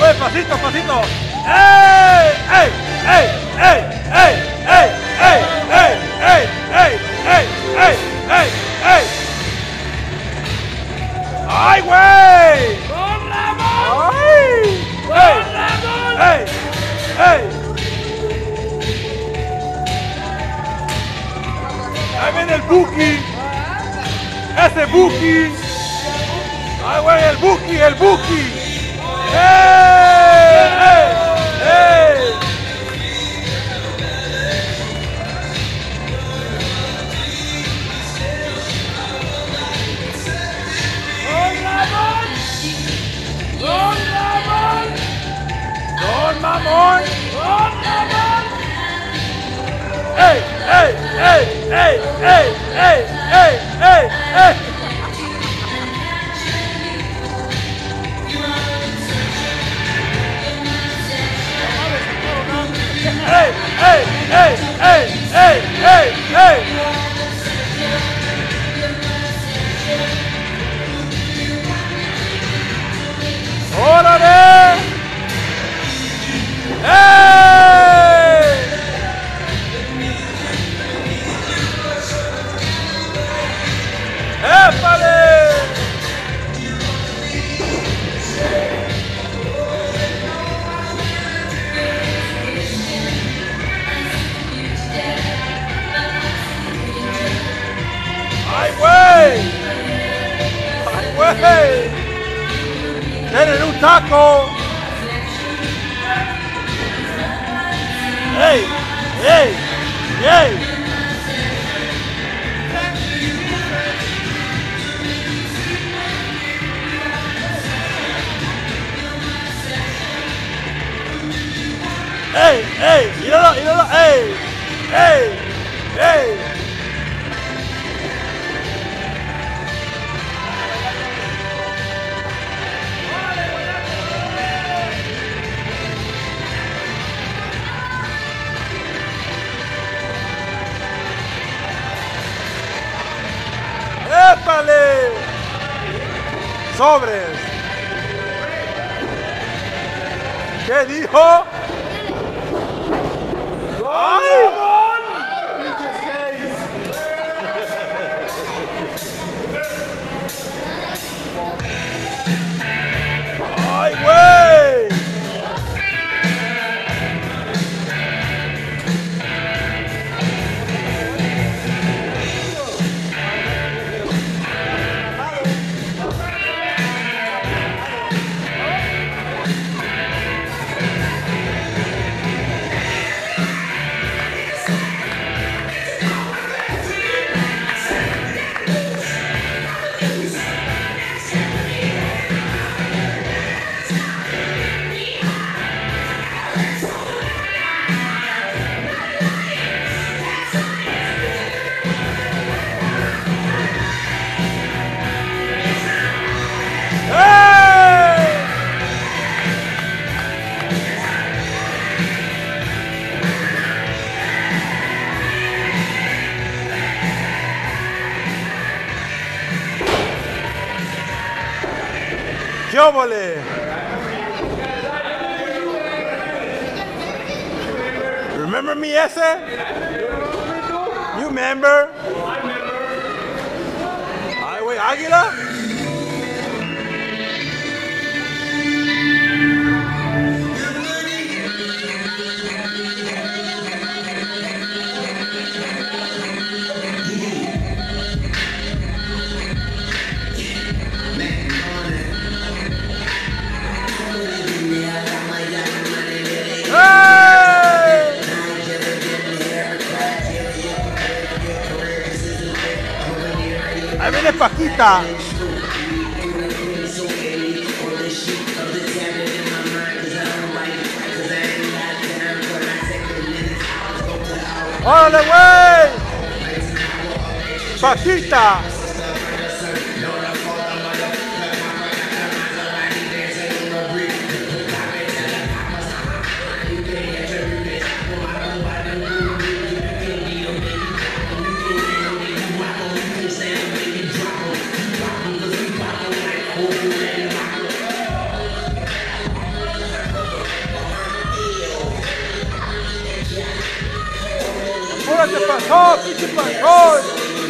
Pasito, pasito. ¡Ey! ¡Ey! ¡Ey! ¡Ey! ¡Ey! ¡Ey! ¡Ey! ¡Ey! ¡Ey! ¡Ey! ¡Ey! ¡Ey! ¡Ey! ¡Ey! ¡Ay, güey! ¡Don Ramón! ¡Ay! ¡Don Ramón! ¡Ey! ¡Ey! ¡Ahí viene el Buki! ¡Ese Buki! ¡Ay, güey! ¡El Buki! ¡El Buki! ¡Ey! ¡Ey! ¡Ey! ¡Don Ramón! ¡Don Ramón! ¡Don Mamón! ¡Don Ramón! ¡Ey! ¡Ey! ¡Ey! ¡Ey! ¡Ey! ¡Ey! ¡Ey! ¡Ey! ¡Ey! ¡Ey! ¡Ey! ¡Ey! ¡Ey! ¡Ey! ¡Ey! ¡Ey! ¡Órale! ¡Ey! ¡Épale! ¡Ay, güey! ¡Ay, güey! ¡Tienen un taco! ¡Ey! ¡Ey! ¡Ey! ¡Ey! ¡Ey! ¡Míralo! ¡Míralo! ¡Ey! ¡Ey! ¡Ey! ¡Épale! ¡Sobres! ¿Qué dijo? ¡Ay! ¡Ay, güey! ¡Qué óvole! Remember me ese? You remember? Ay, güey, Águila. Ahí viene Paquita. ¡Órale, güey! Paquita. pasó, pinche pasó.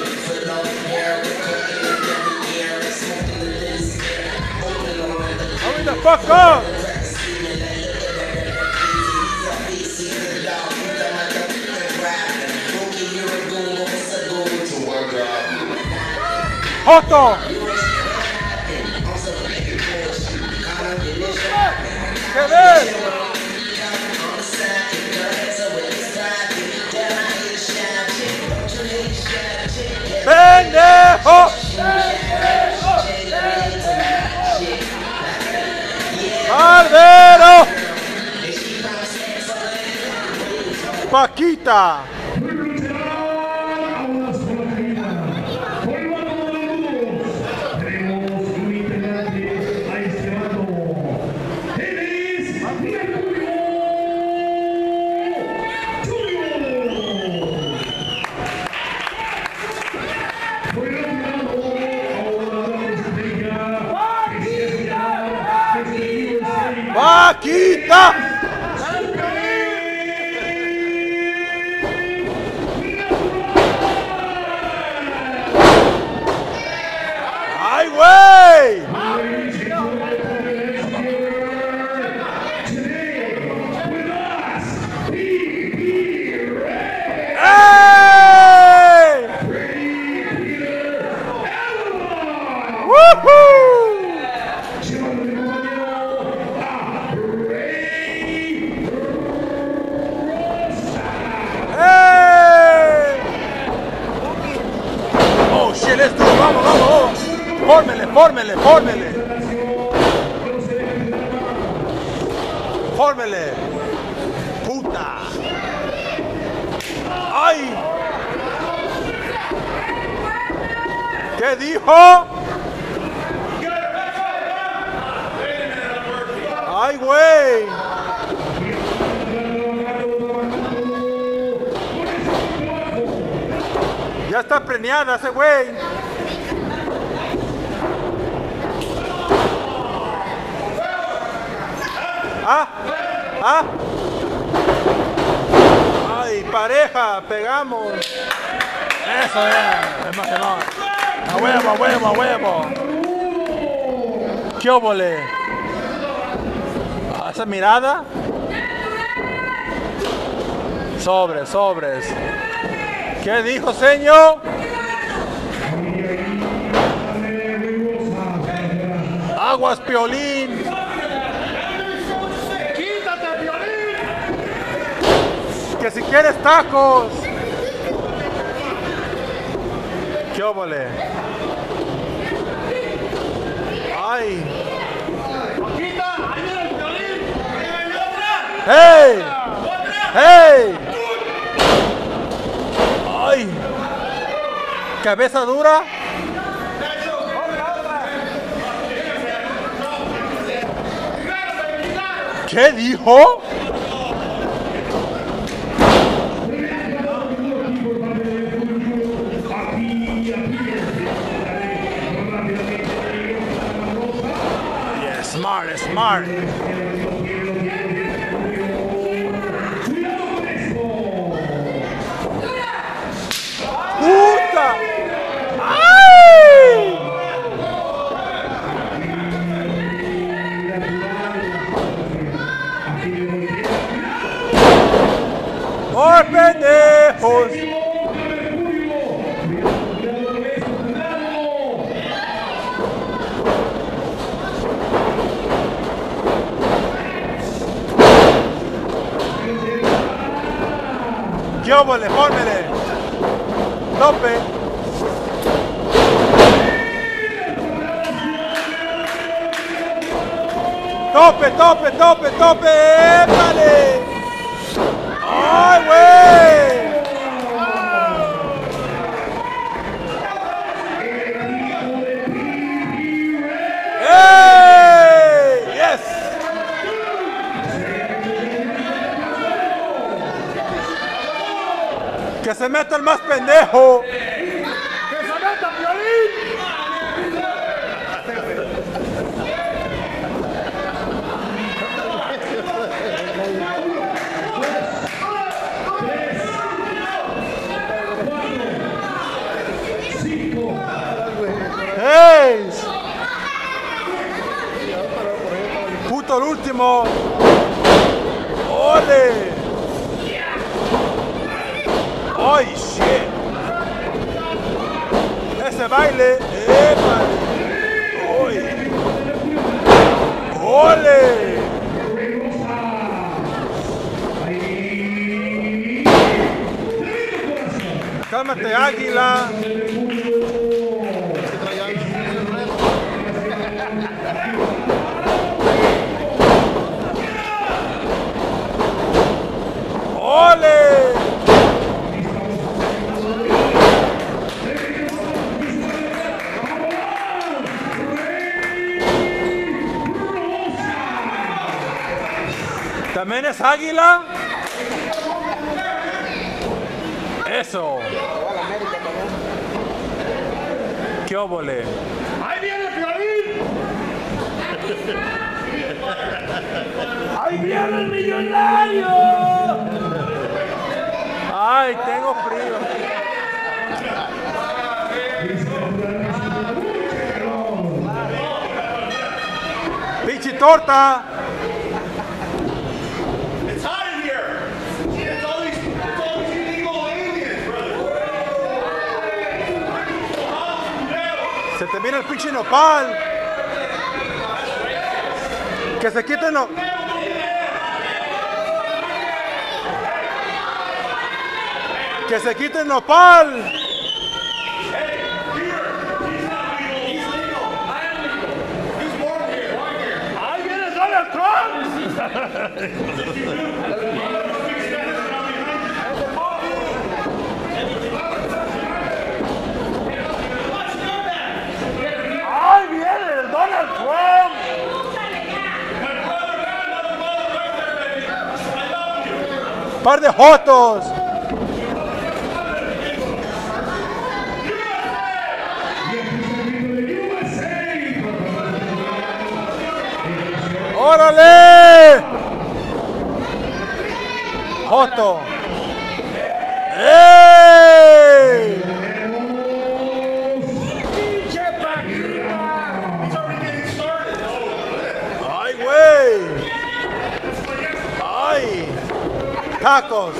Hurry the fuck up. Joto. ¿Qué ves? ¡Pendejo! ¡Barbero! ¡Paquita! ¡Paquita! ¡Ay, güey! ¡Ey! ¡Woohoo! Esto, vamos, vamos, fórmele, fórmele, fórmele, fórmele, puta, ay, ¿qué dijo? Ay, güey, ya está preñada ese güey. Ay, pareja, pegamos. Eso es emocionante. A huevo, a huevo, a huevo. ¿Qué óvole? Esa mirada. Sobres, sobres. ¿Qué dijo, señor? Aguas, Piolín. Que si quieres tacos. ¿Qué óvole? Ay. ¡Hey! ¡Hey! ¡Ay! ¿Cabeza dura? ¿Qué dijo? Smart, smart. ¡Puta! ¡Ay! ¡Oh, pendejos! ¿Qué óvole? Fórmele. Tope. Tope, tope, tope, tope. ¡Épale! ¡Ay, güey! ¡Ey! ¡Yes! ¡Que se meta el más pendejo! ¡Que se meta Piolín! quinto, el último. ¡Ole! ¡Ay, shit! Ese baile. ¡Épale! ¡Oye! ¡Ole! Cálmate, águila. ¡Ole! ¿También es águila? Eso. ¿Qué óvole? ¡Ahí viene el Piolín! ¡Ahí viene el millonario! Ay, tengo frío. Pinche torta. It's hot in here. It's all these illegal aliens, brother. Se te mira el pinche nopal. Que se quiten los... Que se quiten nopal. ¡Ahí viene Donald Trump! ¡Ahí viene el Donald Trump! Par de jotos. ¡Órale! ¡Joto! ¡Ey! ¡Ay, güey! ¡Ay! ¡Tacos!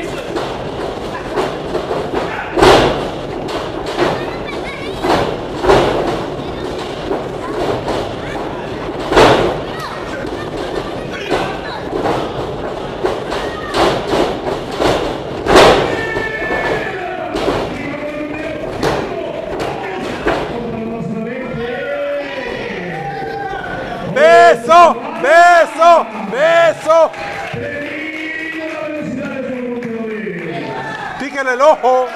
¡Beso! ¡Beso! ¡Beso! ¡Píquele el ojo!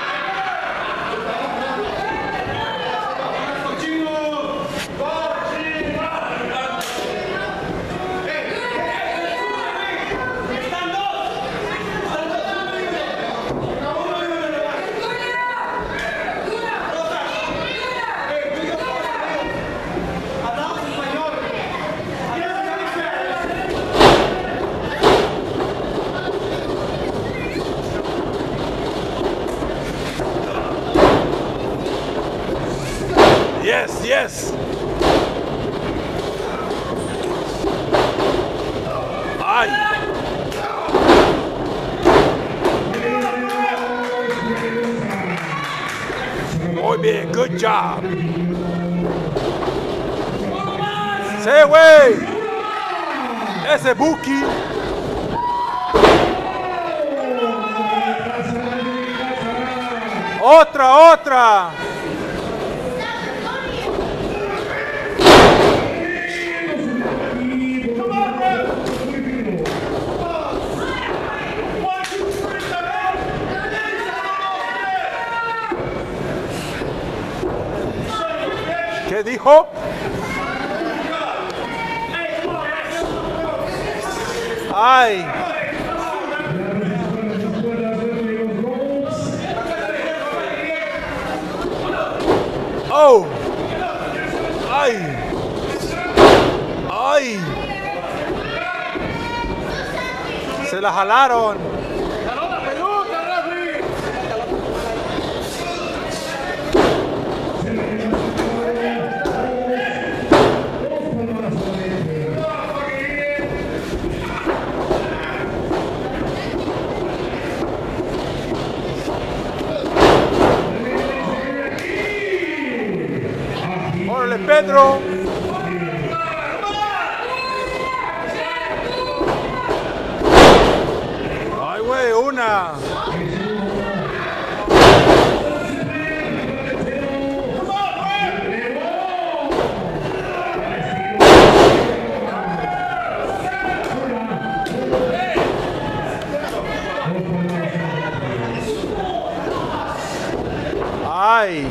Yes, yes. Ay. Muy bien, good job. Sí, güey. Ese Buki. Otra. ¿Qué dijo? Ay. Oh. Ay. Ay. Se la jalaron. Pedro. Ay, güey, una. Ay.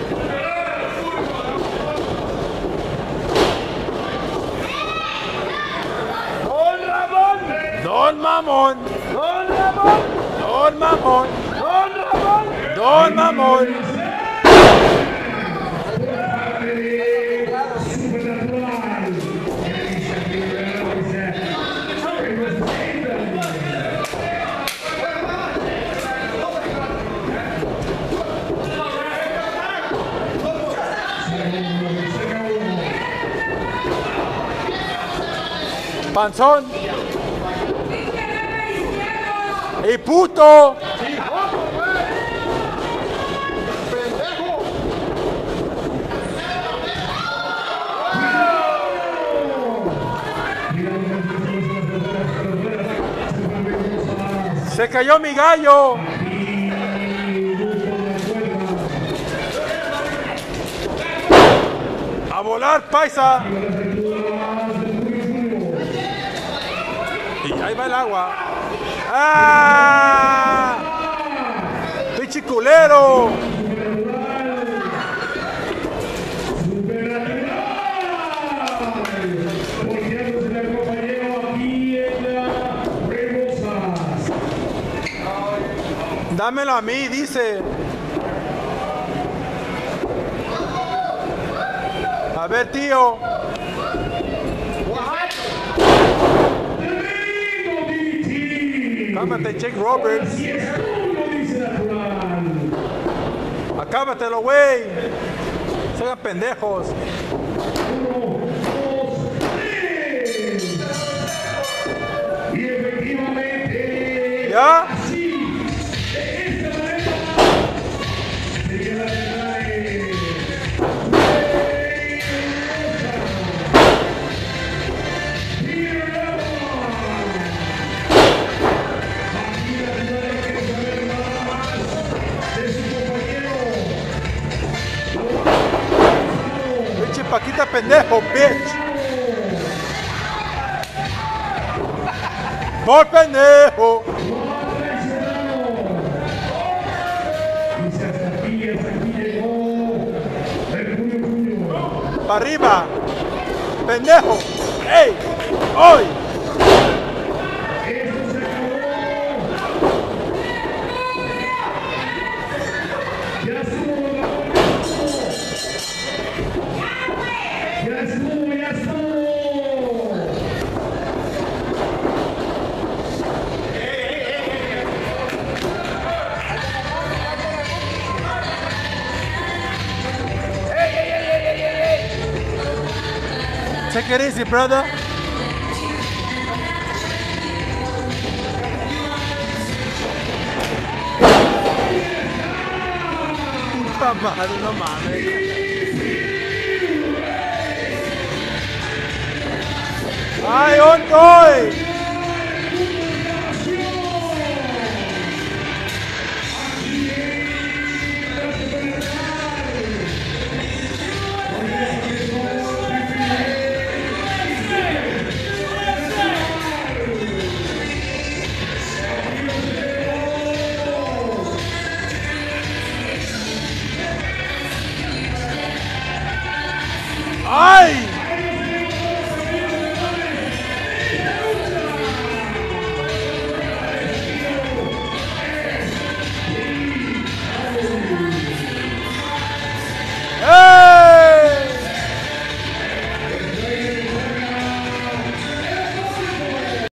Don Ramón. Don Mamón. Don Ramón. Don Mamón. Don Ramón. Don Mamón. Panzón. ¡Y puto! Se cayó mi gallo. A volar, paisa. Y ahí va el agua. ¡Ah! ¡Pinche culero! Dámelo a mí, dice. A ver, tío. Cámate, Jake Roberts. Acábatelo, güey. Se hagan pendejos. Y efectivamente. ¿Ya? Pinche Paquita pendejo, bitch. Por pendejo. Para arriba. Pendejo. ¡Ey! ¡Hoy! Take it easy, brother. Puta madre, no mames. ¡Ay, on toy!